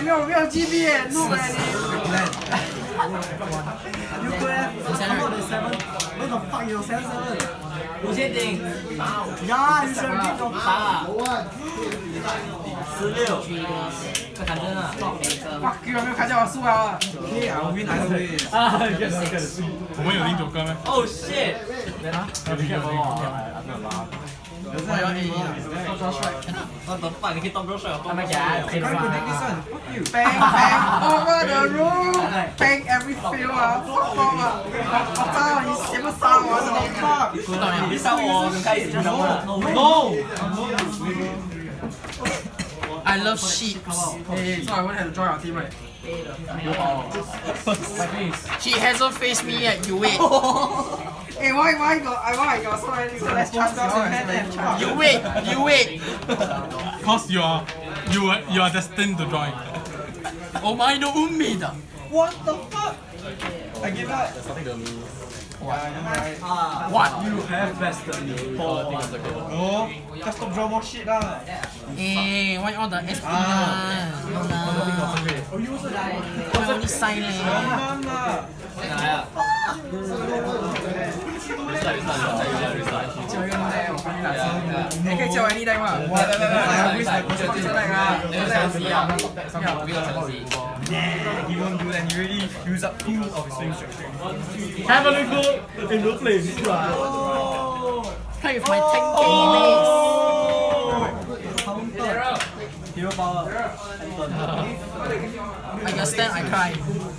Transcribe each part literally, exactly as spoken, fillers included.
没有没有 G B 耶，怒了你。You could have come out the seven. What the fuck you seven seven? 无限顶。 呀，你想这种八。十六。这砍针啊 ！Fuck you，没有看见我输了。OK 啊，我 win 来了 win。 啊，get it get it。我们有零九个咩 ？Oh shit！ 啊，有零九个啊， 有真係有 A E 啊 ！Top shot！ 我等快，你可以 top shot 我咪嘅。 Bang bang over the roof! Bang every field 啊！fuck off 啊！我操，你寫乜殺我真係 fuck！ 你殺我，就開始咗啦。 No！ I love sheep. Hey, so I won't have to join our team, right? She hasn't faced me yet. You wait. Hey, why, why got? I why got so many less chance? You wait. You wait. Cause you are, you are, you are destined to join. Oh my no umida. What the fuck? I give up. What? What? You have bested me. Oh, just stop draw more shit lah. Eh, why all the S P lah? No lah. Why only sign leh? Come lah. 你可以叫我呢頂嘛？來來來來，我出出嚟啦！ He won't do that. He already used up two of his swing structure. Have a go in the place. Play with my ten K base. Hero power. I just stand, I cry.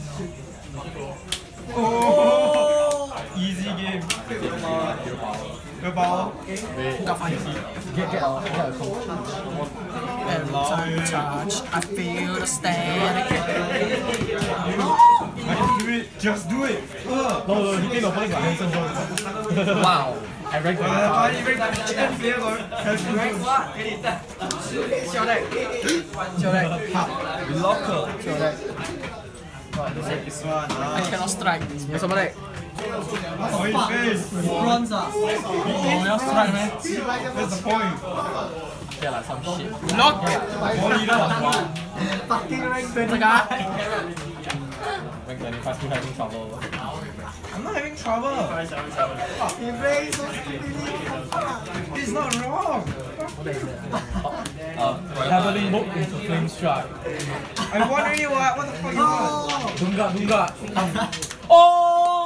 Oh, easy game. Hero power. Hero power. Got fine. Get get out. Get out. Every time you touch, I feel the static. Just do it. Just do it. Uh. No, no, he think the opponent got Hanson Jones. Wow. I rank Uh, finally rank chicken flavor. Rank what? Show that. Show that. Locker. Show that. This one. I cannot strike. 有什麼力？ Oh, in face. Bronze 啊！ 我要 strike 咩 That's the point. Yeah, like some shit. Lock. Body lah. Fucking rank 這個。 Rank twenty-five still having trouble. I'm not having trouble. Fucking rank so stupid. This is not wrong. Uh, heavily book into flame strike. I won already. What? What the fuck you want? Dunga, dunga. Oh!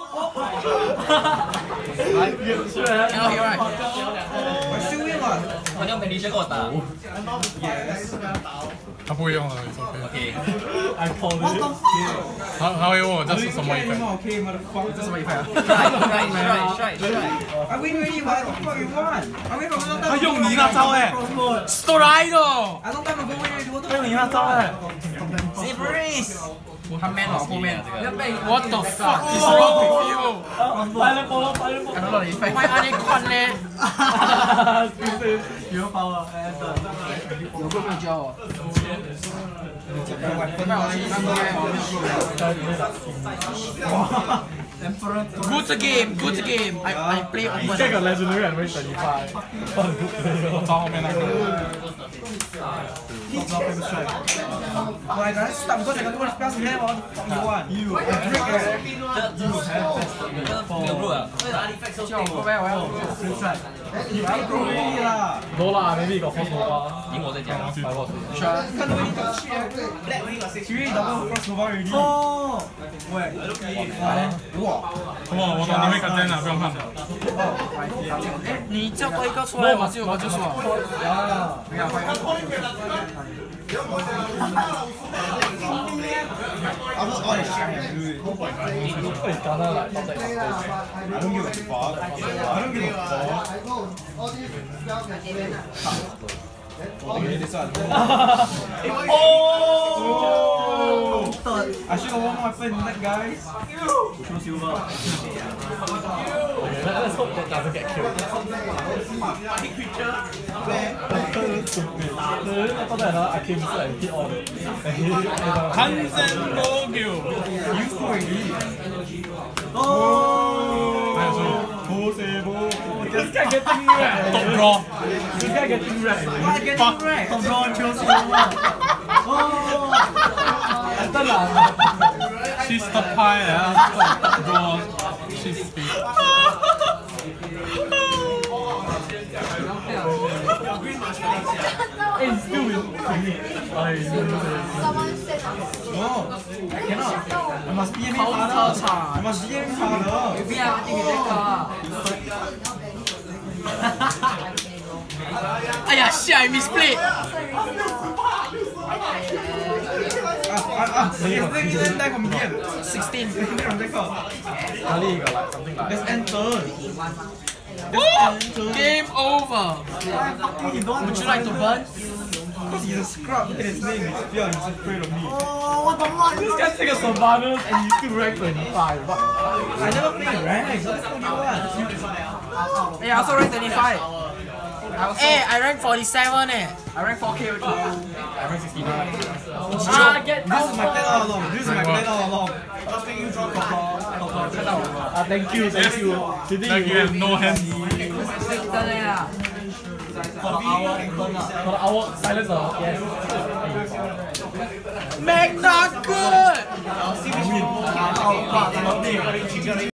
Cannot hear right? I still win what? 我用美丽雪给我打。 Yes. 他不会用了，it's okay. OK。 I called it. 他他会问我这是什么 effect？ Okay, motherfucker. 這什麼 effect 啊 Right, right, right, right. I win already. What the fuck you want? I win from long time. 他用你那招哎 ？Star-vader。 I long time ago win already. What the 他用你那招哎 Zebras。 他 man 我後面。What the fuck is wrong with you？ 快了，跑了，快了，跑 I don't know the effect. Why are they 困咧？ Hero power. 有個沒有教我。 Good game, good game. I I play open. Get a legendary and rank thirty-five. What a good player. 我找後面那個。 Well, I gotta stop because I got too much spells in hand. What the fuck you want? You. I break it. 没有入啊。 叫我咩？我要 Flip strike. You outgrow already lah. No lah, maybe you got force nova. 赢我再讲。 百沃水。 Can't do anything. Shit. She really double cross nova already. Oh. Where? Wow. 哇，我懂你会改真了，不用看。 哎，你叫多一個出來，我就我就說。不要快。 I'm just on the shit and do it. 會揀啦，嚟當地。 I don't give a fuck. I don't give a fuck. Oh, give me this one. Oh! I should have won my weapon, that guys. Show silver. Okay, let's hope that doesn't get killed. I thought that I came to and hit all the. Hansen no kill. You score already. Oh! This guy getting wrecked. Top draw. This guy getting wrecked. What? Getting wrecked. Top draw and kill silver. Oh! turn lah. She's the pie, yeah. Bro, she's big. Hey, still with me. No, I cannot. I must be any father. I must be any father. Aya, shit, I misplayed. Ah, ah, ah. Yes, then you then die from here. sixteen. Then from there. Ali got like something like. Let's enter. Game over. Would you like to burn? Because he's a scrub. Look at his name. He's fear. He's afraid of me. This guy take a Sylvanas and you still rank twenty-five. But I never played rank. What the fuck do you want? Hey, I also rank twenty-five. Hey, I rank forty-seven eh. I rank four K already. I rank sixty-nine. Ah, get This is my plan all along. This is my plan all along. Just make you draw top Ah, thank you, thank you. Today Like you have no hands. For the hour, for the hour silencer. Yes. Make not good. Win.